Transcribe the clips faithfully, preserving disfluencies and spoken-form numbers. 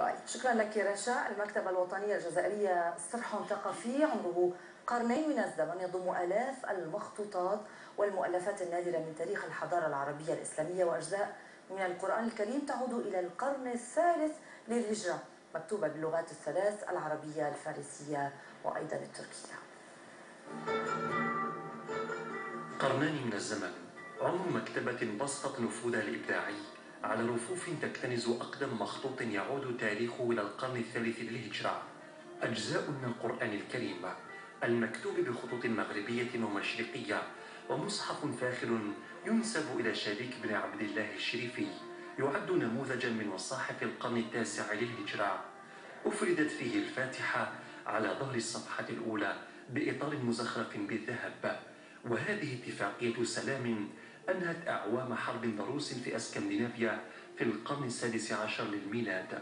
طيب شكرا لك رشا. المكتبة الوطنية الجزائرية صرح ثقافي عمره قرنين من الزمن يضم آلاف المخطوطات والمؤلفات النادرة من تاريخ الحضارة العربية الإسلامية، وأجزاء من القرآن الكريم تعود إلى القرن الثالث للهجرة، مكتوبة باللغات الثلاث العربية الفارسية وأيضا التركية. قرنان من الزمن عمر مكتبة بسطت نفوذها الإبداعي على رفوف تكتنز أقدم مخطوط يعود تاريخه إلى القرن الثالث للهجرة، أجزاء من القرآن الكريم المكتوب بخطوط مغربية ومشرقية، ومصحف فاخر ينسب إلى شريك بن عبد الله الشريفي، يعد نموذجا من مصاحف القرن التاسع للهجرة. أفردت فيه الفاتحة على ظهر الصفحة الأولى بإطار مزخرف بالذهب، وهذه اتفاقية سلام أنهت أعوام حرب ضروس في اسكندنافيا في القرن السادس عشر للميلاد.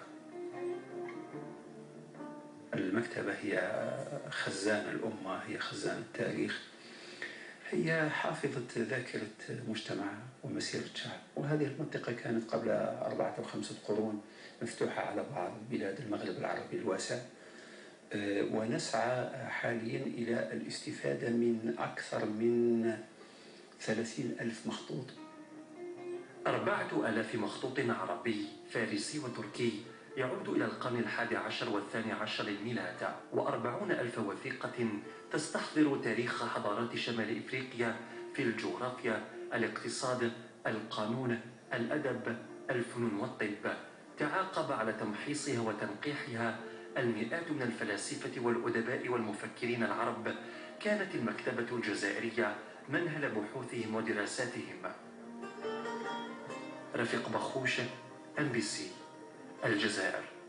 المكتبة هي خزان الأمة، هي خزان التاريخ، هي حافظة ذاكرة مجتمع ومسيرة شعب. وهذه المنطقة كانت قبل أربعة أو خمسة قرون مفتوحة على بعض بلاد المغرب العربي الواسع، ونسعى حاليا إلى الاستفادة من أكثر من ثلاثين ألف مخطوط. أربعة آلاف مخطوط عربي فارسي وتركي يعود إلى القرن الحادي عشر والثاني عشر للميلاد، وأربعون ألف وثيقة تستحضر تاريخ حضارات شمال إفريقيا في الجغرافيا، الاقتصاد، القانون، الأدب، الفنون والطب. تعاقب على تمحيصها وتنقيحها المئات من الفلاسفة والأدباء والمفكرين العرب. كانت المكتبة الجزائرية منهل بحوثهم ودراساتهم. رفيق بخوش، إم بي سي، الجزائر.